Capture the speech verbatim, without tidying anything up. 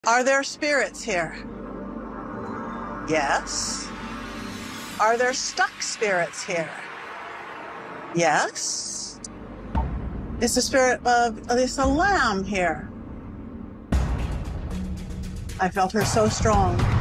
Are there spirits here? Yes. Are there stuck spirits here? Yes. Is the spirit of ELISA LAM here? I felt her so strong.